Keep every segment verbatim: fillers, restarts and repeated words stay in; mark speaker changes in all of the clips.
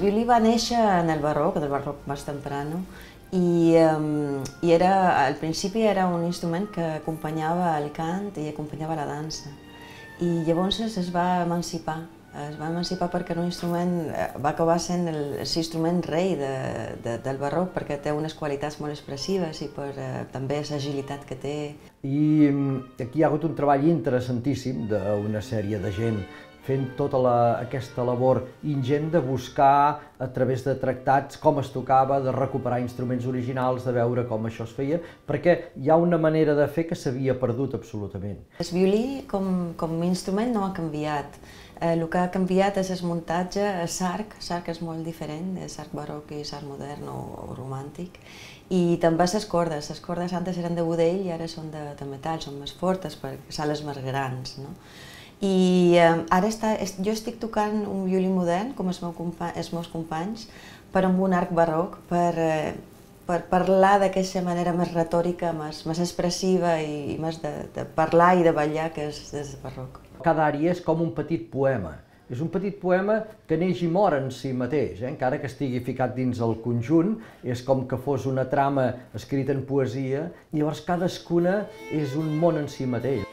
Speaker 1: violí va néixer en el barroc, en el barroc més temprano, i, um, i era, al principi era un instrument que acompanyava el cant i acompanyava la dansa. I llavors es va emancipar, es va emancipar perquè era un instrument, va acabar sent l'instrument rei de, de, del barroc perquè té unes qualitats molt expressives i per uh, també l'agilitat que té.
Speaker 2: I aquí hi ha hagut un treball interessantíssim d'una sèrie de gent fent tota la, aquesta labor ingent de buscar a través de tractats com es tocava, de recuperar instruments originals, de veure com això es feia, perquè hi ha una manera de fer que s'havia perdut absolutament.
Speaker 1: El violí com, com a instrument no ha canviat. Eh, el que ha canviat és el muntatge, el sarc, el sarc és molt diferent, el sarc barroc i el sarc modern o, o romàntic, i també les cordes. Les cordes antes eren de budell i ara són de, de metall, són més fortes perquè són les més grans, no? I eh, ara està, jo estic tocant un violí modern, com els, meu compa els meus companys, però amb un arc barroc, per, eh, per parlar d'aquesta manera més retòrica, més, més expressiva i més de, de parlar i de ballar que és des del barroc.
Speaker 2: Cada ària és com un petit poema. És un petit poema que neix i mor en si mateix, eh? Encara que estigui ficat dins el conjunt, és com que fos una trama escrita en poesia, i llavors cadascuna és un món en si mateix.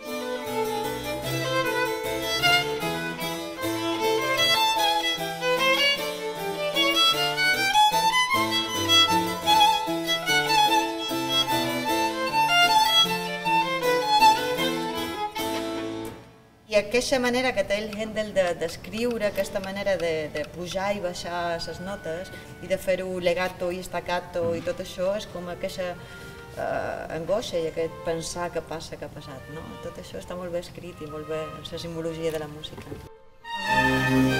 Speaker 1: I aquesta manera que té el Händel d'escriure, aquesta manera de, de pujar i baixar les notes i de fer-ho legato i staccato i tot això és com aquesta eh, angoixa i aquest pensar què passa, què ha passat, no? Tot això està molt bé escrit i molt bé en la simbologia de la música.